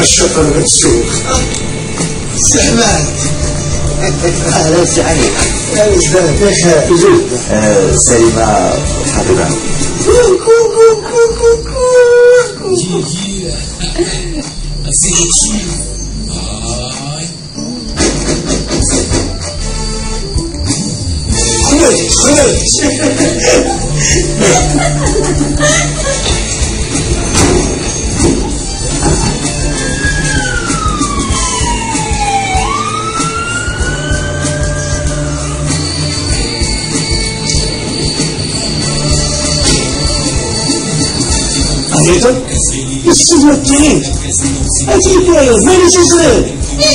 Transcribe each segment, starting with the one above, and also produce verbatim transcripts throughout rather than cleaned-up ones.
الشطر متسوخ استحمال. اهلا وسهلا. يا استاذ كيف حالك؟ سليمة حبيبة. عزيزة السجن التريد أنت كويس ماني تجري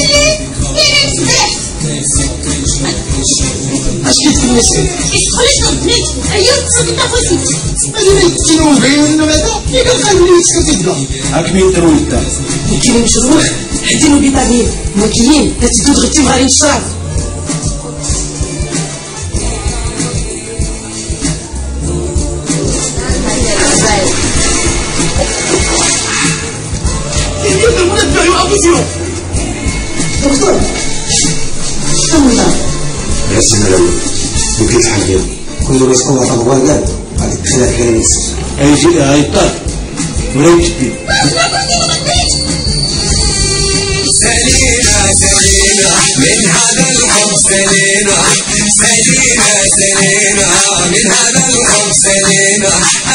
اش كيف المشكل؟ خرجنا بنات أيام تصدق تفاصيل أنا ما يتكلموا بين إنه هذا يبقى خليني يسكت يبقى هاك مين تروي انت؟ كاين مشروع عندنا فيتامين مكيين لا تدو تغطي غادي نشرب. دكتور تمنا يا سيدي الاول وكيف الحال ديالك؟ كل ما يسقوا طبقان قال غادي تدخلها كلام يسر هيجي هيطار ولا يجدي. سلينا سلينا من هذا الحب سلينا سلينا سلينا من هذا الحب سلينا